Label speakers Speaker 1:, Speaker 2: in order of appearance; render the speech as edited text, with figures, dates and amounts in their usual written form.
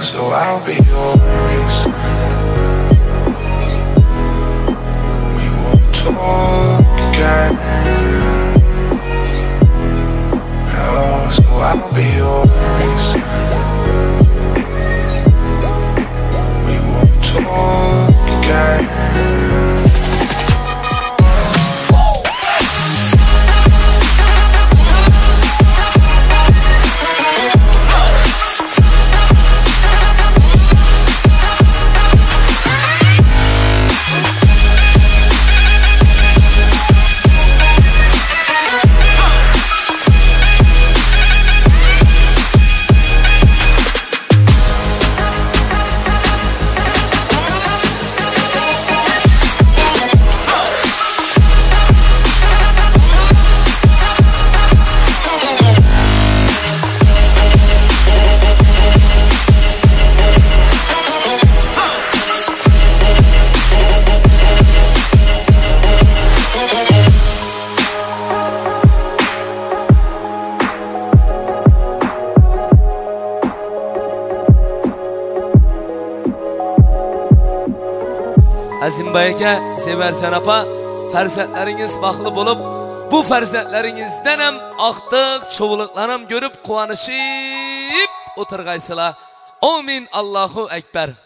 Speaker 1: so I'll be yours. We won't talk again. Oh, so I'll be yours. We won't talk again.
Speaker 2: Azimboy aka, Sevarjon opa, farzandlaringiz baxtli bo'lib, bu farzandlaringizdan ham oqtiq cho'g'liqlarni ko'rib quvonishib o'tirgaysizlar. Amin. Allohu akbar.